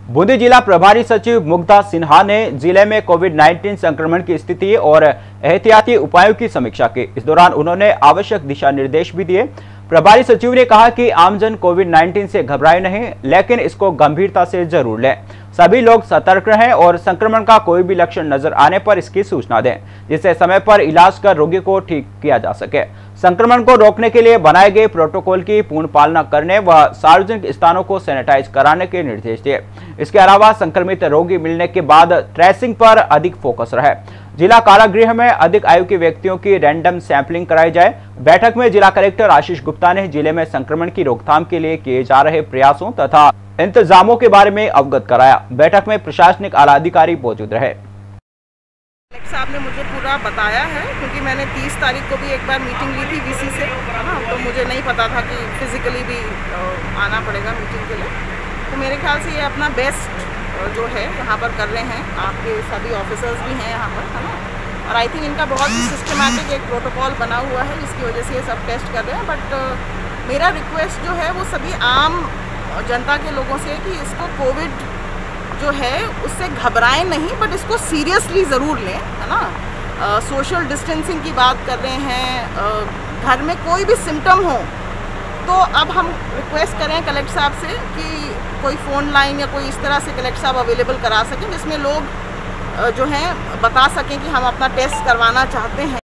बूंदी जिला प्रभारी सचिव मुग्धा सिन्हा ने जिले में कोविड-19 संक्रमण की स्थिति और एहतियाती उपायों की समीक्षा की। इस दौरान उन्होंने आवश्यक दिशा निर्देश भी दिए। प्रभारी सचिव ने कहा कि आमजन कोविड-19 से घबराए नहीं, लेकिन इसको गंभीरता से जरूर लें। सभी लोग सतर्क रहें और संक्रमण का कोई भी लक्षण नजर आने पर इसकी सूचना दें, जिससे समय पर इलाज कर रोगी को ठीक किया जा सके। संक्रमण को रोकने के लिए बनाए गए प्रोटोकॉल की पूर्ण पालना करने व सार्वजनिक स्थानों को सैनिटाइज कराने के निर्देश दिए। इसके अलावा संक्रमित रोगी मिलने के बाद ट्रेसिंग पर अधिक फोकस रहे। जिला कारागृह में अधिक आयु के व्यक्तियों की रैंडम सैंपलिंग कराई जाए। बैठक में जिला कलेक्टर आशीष गुप्ता ने जिले में संक्रमण की रोकथाम के लिए किए जा रहे प्रयासों तथा इंतजामों के बारे में अवगत कराया। बैठक में प्रशासनिक आला अधिकारी मौजूद रहे। कलेक्टर साहब ने मुझे पूरा बताया है, क्योंकि मैंने 30 तारीख को भी एक बार मीटिंग ली थी वीसी से, तो मुझे नहीं पता था कि फिजिकली भी आना पड़ेगा मीटिंग के लिए। तो मेरे ख्याल से ये अपना बेस्ट जो है यहाँ पर कर रहे हैं। आपके सभी ऑफिसर्स भी हैं यहाँ पर, है ना, और आई थिंक इनका बहुत ही सिस्टमैटिक एक प्रोटोकॉल बना हुआ है, जिसकी वजह से ये सब टेस्ट कर रहे हैं। बट मेरा रिक्वेस्ट जो है वो सभी आम जनता के लोगों से कि इसको कोविड जो है उससे घबराएं नहीं, बट इसको सीरियसली ज़रूर लें, है ना। सोशल डिस्टेंसिंग की बात कर रहे हैं। घर में कोई भी सिम्टम हो तो अब हम रिक्वेस्ट करें कलेक्टर साहब से कि कोई फ़ोन लाइन या कोई इस तरह से कलेक्टर साहब अवेलेबल करा सकें, जिसमें लोग जो हैं बता सकें कि हम अपना टेस्ट करवाना चाहते हैं।